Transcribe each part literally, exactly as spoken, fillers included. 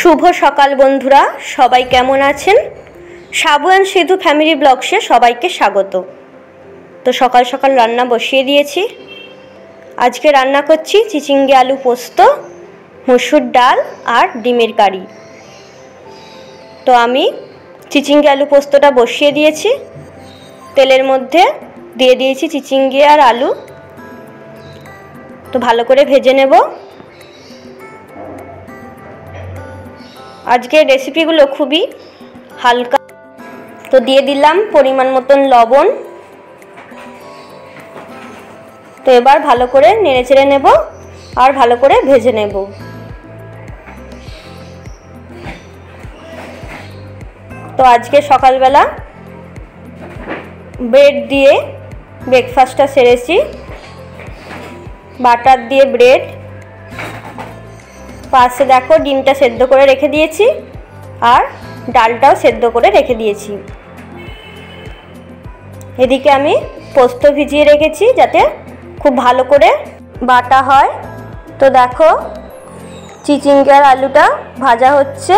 শুভ সকাল বন্ধুরা, সবাই কেমন আছেন? সাবু অ্যান্ড সিধু ফ্যামিলি ব্লগসে সবাইকে স্বাগত। তো সকাল সকাল রান্না বসিয়ে দিয়েছি। আজকে রান্না করছি চিচিঙ্গে আলু পোস্ত, মসুর ডাল আর ডিমের কারি। তো আমি চিচিঙ্গে আলু পোস্তটা বসিয়ে দিয়েছি। তেলের মধ্যে দিয়ে দিয়েছি চিচিঙ্গে আর আলু। তো ভালো করে ভেজে নেব। আজকের রেসিপিগুলো খুবই হালকা। তো দিয়ে দিলাম পরিমাণ মতন লবণ। তো এবার ভালো করে নেড়ে চেড়ে নেব আর ভালো করে ভেজে নেব। তো আজকে সকালবেলা ব্রেড দিয়ে ব্রেকফাস্টটা সেরেছি। বাটার দিয়ে ব্রেড, পাশে দেখো ডিমটা সেদ্ধ করে রেখে দিয়েছি আর ডালটাও সেদ্ধ করে রেখে দিয়েছি। এদিকে আমি পোস্ত ভিজিয়ে রেখেছি যাতে খুব ভালো করে বাটা হয়। তো দেখো চিচিঙ্গে আর আলুটা ভাজা হচ্ছে,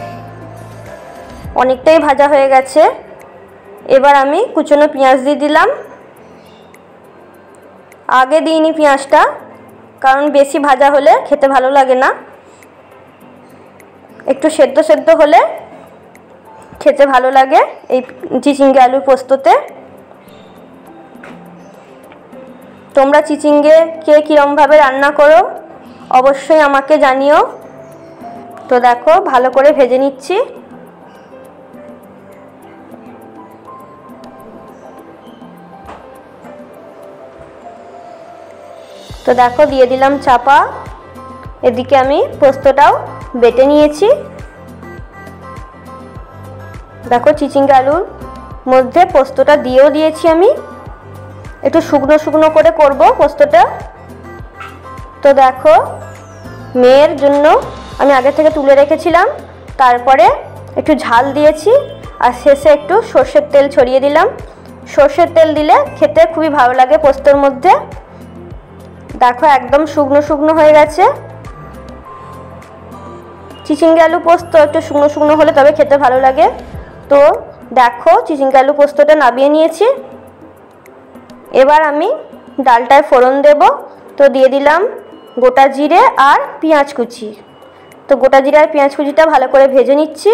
অনেকটাই ভাজা হয়ে গেছে। এবার আমি কুচনো পেঁয়াজ দিয়ে দিলাম। আগে দিইনি পেঁয়াজটা, কারণ বেশি ভাজা হলে খেতে ভালো লাগে না। একটু সেদ্ধ সেদ্ধ হলে খেতে ভালো লাগে এই চিচিঙ্গে আলু পোস্ততে। তোমরা চিচিঙ্গে কে কীরকমভাবে রান্না করো অবশ্যই আমাকে জানিও। তো দেখো ভালো করে ভেজে নিচ্ছি। তো দেখো দিয়ে দিলাম চাপা। এদিকে আমি পোস্তটাও বেটে নিয়েছি। দেখো চিচিঙ্গে আলুর মধ্যে পোস্তটা দিয়েও দিয়েছি আমি। একটু শুকনো শুকনো করে করব পোস্তটা। তো দেখো মেয়ের জন্য আমি আগে থেকে তুলে রেখেছিলাম, তারপরে একটু ঝাল দিয়েছি আর শেষে একটু সর্ষের তেল ছড়িয়ে দিলাম। সর্ষের তেল দিলে খেতে খুবই ভালো লাগে পোস্তর মধ্যে। দেখো একদম শুকনো শুকনো হয়ে গেছে। চিচিঙ্গে আলু পোস্ত একটু শুকনো শুকনো হলে তবে খেতে ভালো লাগে। তো দেখো চিচিঙ্গে আলু পোস্তটা নামিয়ে নিয়েছি। এবার আমি ডালটায় ফোড়ন দেব। তো দিয়ে দিলাম গোটা জিরে আর পেঁয়াজ কুচি। তো গোটা জিরে আর পেঁয়াজ কুচিটা ভালো করে ভেজে নিচ্ছি।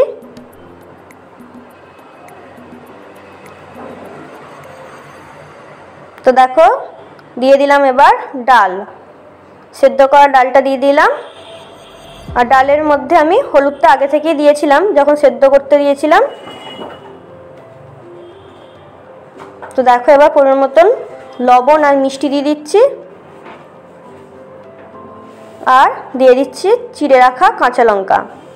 তো দেখো দিয়ে দিলাম এবার ডাল, সেদ্ধ করা ডালটা দিয়ে দিলাম। আর ডালের মধ্যে আমি হলুদটা আগে থেকেই দিয়েছিলাম যখন সেদ্ধ করতে দিয়েছিলাম। তো দেখো এবার পরিমাণ মতন লবণ আর মিষ্টি দিয়ে দিচ্ছি আর দিয়ে দিচ্ছি চিড়ে রাখা কাঁচা লঙ্কা।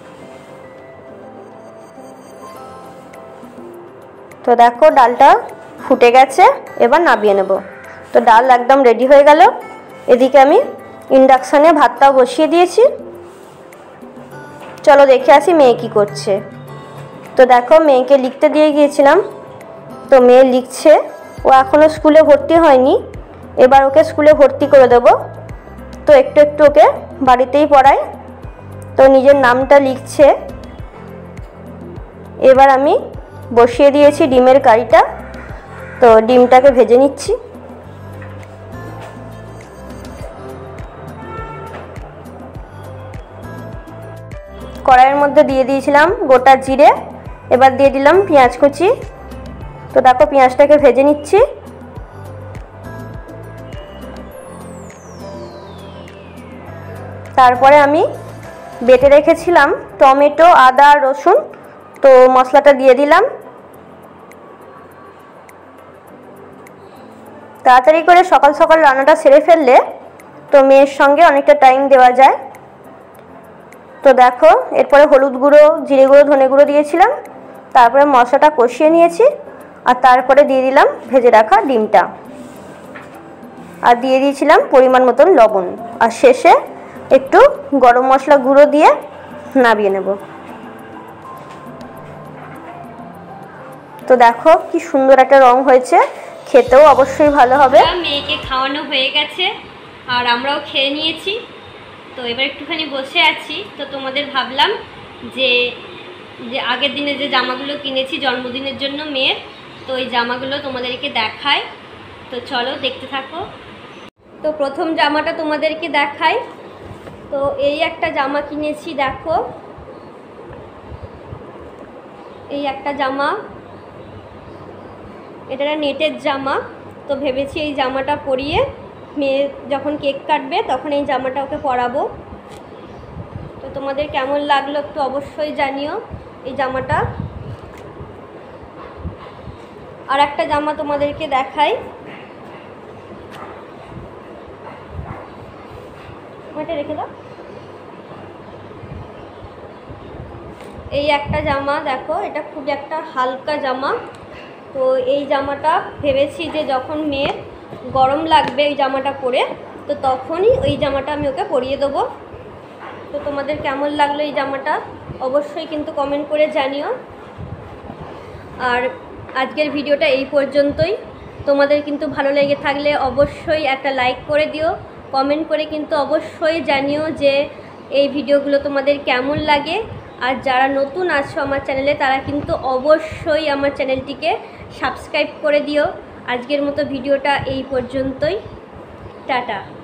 তো দেখো ডালটা ফুটে গেছে, এবার নামিয়ে নেব। তো ডাল একদম রেডি হয়ে গেল। এদিকে আমি ইন্ডাকশানে ভাতটাও বসিয়ে দিয়েছি। চলো দেখে আসি মেয়ে কি করছে। তো দেখো মেয়েকে লিখতে দিয়ে গিয়েছিলাম, তো মেয়ে লিখছে। ও এখনও স্কুলে ভর্তি হয়নি, এবার ওকে স্কুলে ভর্তি করে দেব। তো একটু একটু ওকে বাড়িতেই পড়াই। তো নিজের নামটা লিখছে। এবার আমি বসিয়ে দিয়েছি ডিমের কারিটা। তো ডিমটাকে ভেজে নিচ্ছি। কড়াইয়ের মধ্যে দিয়ে দিয়েছিলাম গোটা জিরে, এবার দিয়ে দিলাম পেঁয়াজ কুচি। তো দেখো পেঁয়াজটাকে ভেজে নিচ্ছি। তারপরে আমি বেটে রেখেছিলাম টমেটো, আদা, রসুন। তো মশলাটা দিয়ে দিলাম। তাড়াতাড়ি করে সকাল সকাল রান্নাটা সেরে ফেললে তো মেয়ের সঙ্গে অনেকটা টাইম দেওয়া যায়। তো দেখো এরপরে হলুদ গুঁড়ো, জিরে গুঁড়ো, ধনে গুঁড়ো দিয়েছিলাম। তারপরে মশলাটা কষিয়ে নিয়েছি আর তারপরে দিয়ে দিলাম ভেজে রাখা ডিমটা আর দিয়ে দিয়েছিলাম পরিমাণ মতন লবণ। আর শেষে একটু গরম মশলা গুঁড়ো দিয়ে নামিয়ে নেব। তো দেখো কি সুন্দর একটা রং হয়েছে, খেতেও অবশ্যই ভালো হবে। মেয়েকে খাওয়ানো হয়ে গেছে আর আমরাও খেয়ে নিয়েছি। তো এবার একটুখানি বসে আছি। তো তোমাদের ভাবলাম যে যে আগের দিনে যে জামাগুলো কিনেছি জন্মদিনের জন্য মেয়ের, তো এই জামাগুলো তোমাদেরকে দেখাই। তো চলো দেখতে থাকো। তো প্রথম জামাটা তোমাদেরকে দেখাই। তো এই একটা জামা কিনেছি, দেখো এই একটা জামা, এটা নেটের জামা। তো ভেবেছি এই জামাটা পরিয়ে মেয়ে যখন কেক কাটবে তখন এই জামাটা ওকে পরাবো। তো তোমাদের কেমন লাগলো একটু অবশ্যই জানিও এই জামাটা। আর একটা জামা তোমাদেরকে দেখাই, এটা রেখে দাও। এই একটা জামা দেখো, এটা খুব একটা হালকা জামা। তো এই জামাটা ভেবেছি যে যখন মেয়ের গরম লাগবে এই জামাটা পরে, তো তখনই ওই জামাটা আমি ওকে পরিয়ে দেবো। তো তোমাদের কেমন লাগলো এই জামাটা অবশ্যই কিন্তু কমেন্ট করে জানিও। আর আজকের ভিডিওটা এই পর্যন্তই। তোমাদের কিন্তু ভালো লেগে থাকলে অবশ্যই একটা লাইক করে দিও, কমেন্ট করে কিন্তু অবশ্যই জানিও যে এই ভিডিওগুলো তোমাদের কেমন লাগে। আর যারা নতুন আছো আমার চ্যানেলে তারা কিন্তু অবশ্যই আমার চ্যানেলটিকে সাবস্ক্রাইব করে দিও। আজকের মতো ভিডিওটা এই পর্যন্তই, টাটা।